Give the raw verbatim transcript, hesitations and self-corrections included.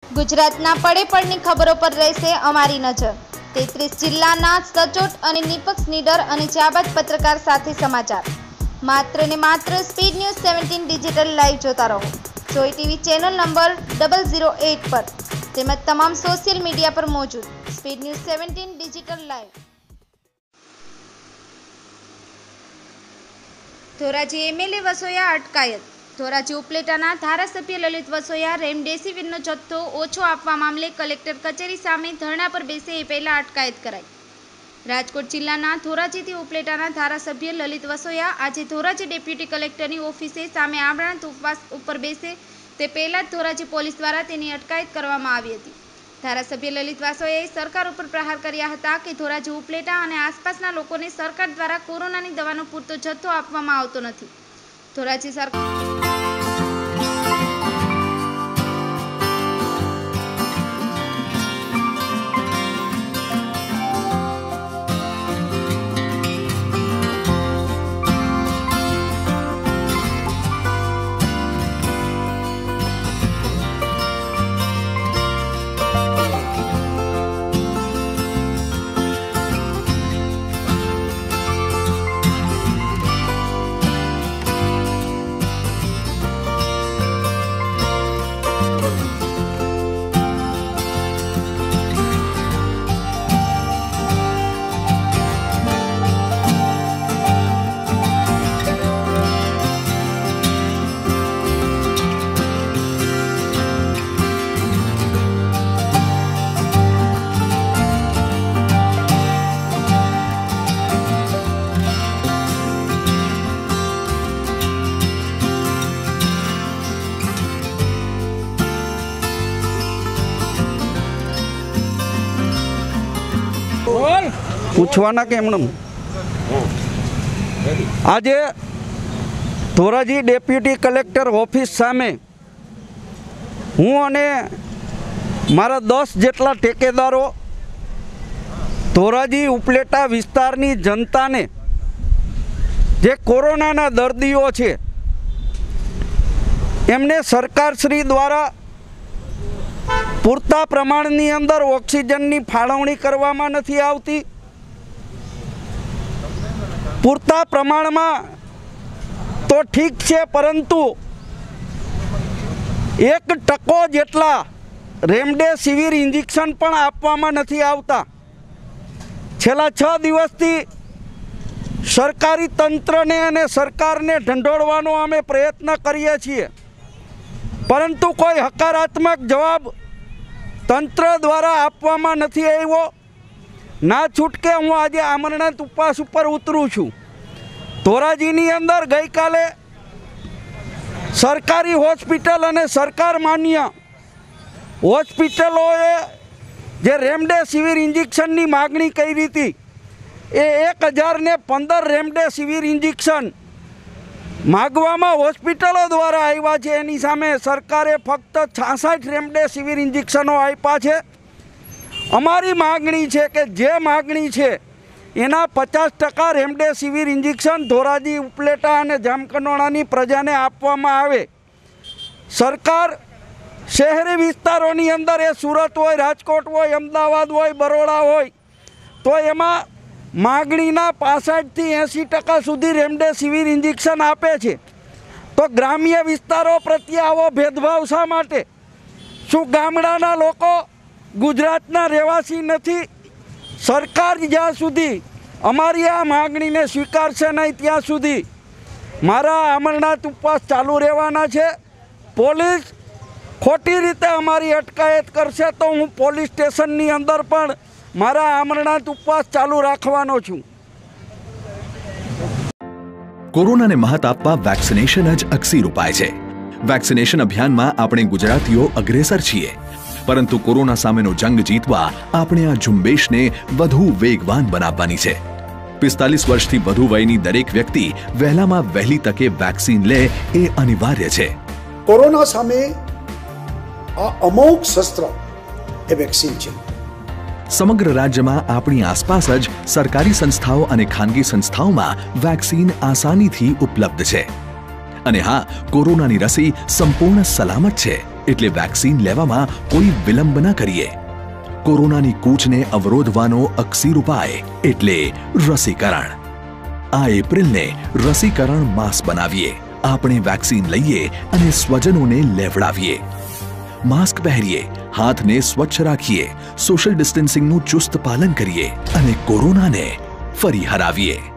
ગુજરાતના પડે પડની ખબરો પર રહેશે અમારી નજર। તેત્રીસ જિલ્લાના સચોટ અને નિષ્પક્ષ નીડર અને જાબાજ પત્રકાર સાથે સમાચાર। માત્ર ને માત્ર speed news seventeen digital live જોતા રહો। જોઈ TV channel number double zero eight પર તેમજ તમામ સોશિયલ મીડિયા પર મौजूद speed news seventeen digital live. Dhoraji MLA Vasoya અટકાયત। ધોરાજી ઉપલેટાના ધારાસભ્ય લલિત વસોયા રેમડેસિવિરનો જથ્થો ઓછો આપવા મામલે કલેક્ટર કચેરી સામે ધરણા પર બેસે એ પહેલા અટકાયત કરાઈ। રાજકોટ જિલ્લાના ધોરાજીથી ઉપલેટાના ધારાસભ્ય લલિત વસોયા આજે ધોરાજી ડેપ્યુટી કલેક્ટરની ઓફિસે સામે આમરણાંત ઉપવાસ ઉપર બેસે તે પહેલા જ ધોરાજી પોલીસ દ્વારા તેની અટકાયત કરવામાં આવી હતી। ધારાસભ્ય લલિત વસોયાએ સરકાર ઉપર પ્રહાર કર્યા હતા કે ધોરાજી ઉપલેટા અને આસપાસના લોકોને સરકાર દ્વારા કોરોનાની દવાનો પૂરતો જથ્થો આપવામાં આવતો નથી। ધોરાજી સરકાર पूछवाना के एमने आज धोराजी डेप्यूटी कलेक्टर ऑफिस सामे हूँ अने मारा दस जेटला टेकेदारो धोराजी उपलेटा विस्तारनी जनताने जे कोरोनाना दर्दीओ छे एमने सरकारश्री द्वारा पूरता प्रमाणनी अंदर ऑक्सिजननी फाळवणी करवामां नथी आवती। पूरता प्रमाण में तो ठीक है, परंतु एक टको जेटला रेमडेसिविर इंजेक्शन पण आपवामां नथी आवता। छेल्ला छ दिवसथी सरकारी तंत्रने अने सरकारने ढंढोळवानो अमे प्रयत्न करीए छीए, परंतु कोई हकारात्मक जवाब तंत्र द्वारा आपवामां नथी आव्यो। ना छूटके हूँ आज आमरणांत उपवास पर उतरू छूँ। धोराजीनी अंदर गई काले सरकारी होस्पिटल अने सरकार मान्य होस्पिटलोए जे रेमडेसिविर इंजेक्शननी मागणी करी थी ए एक हज़ार ने पंदर रेमडेसिविर इंजेक्शन मागवामां होस्पिटलों द्वारा आव्या छे। एनी सामे सरकारे फक्त छासठ रेमडेसिविर इंजेक्शनो आप्या छे। अमारी मागणी है कि जे मागणी है एना पचास टका रेमडेसिविर इंजेक्शन धोराजी उपलेटा और जामकंडोळानी प्रजाने आपवामां आवे। सरकार शहरी विस्तारोनी अंदर ए सूरत होय, राजकोट होय, अमदावाद होय, बरोड़ा होय तो एमां मागणीना पासठ थी एसी टका सुधी रेमडेसिविर इंजेक्शन आपे छे। तो ग्राम्य विस्तारों प्रत्ये आवो भेदभाव शा माटे? शुं गामडाना लोको गुजरातना रहेवासी नहीं? सरकार ज्यां सुधी अमारी आ मागणी ने स्वीकारशे नहीं त्यां सुधी मारा आमरणांत उपवास चालू रहेवाना छे। पोलीस खोटी रीते अमारी अटकायत करशे तो हूँ पोलीस स्टेशननी अंदर पण मारा आमरणांत उपवास चालू राखवानो छुं। कोरोना ने महत आपवा वेक्सिनेशन ज अक्सीर उपाय छे। वेक्सिनेशन अभियान में आपणे गुजरातीओ अग्रेसर छीए, परंतु कोरोना सामेनो जंग जीतवा आपणे आ झुंबेश ने वधु वेगवान बनाववानी छे। पिस्तालीस वर्ष थी वधु वयनी दरेक व्यक्ति वहेलामां वहेली तके वेक्सिन ले ए अनिवार्य छे। कोरोना सामे आ अमोघ शस्त्र ए वेक्सिन छे। समग्र राज्य में अपनी आसपास ज सरकारी संस्थाओं और खानगी संस्थाओं में वेक्सीन आसानी थी उपलब्ध है। अने हाँ, कोरोना नी रसी संपूर्ण सलामत है। એટલે વેક્સિન લેવામાં કોઈ વિલંબ ન કરીએ. કોરોનાની કૂચને અવરોધવાનો અક્સીર ઉપાય એટલે રસીકરણ. આ એપ્રિલને રસીકરણ માસ બનાવીએ. આપણે વેક્સિન લઈએ અને સ્વજનોને લેવડાવીએ. માસ્ક પહેરીએ, હાથને સ્વચ્છ રાખીએ, સોશિયલ ડિસ્ટન્સિંગનું ચુસ્ત પાલન કરીએ અને કોરોનાને ફરી હરાવીએ.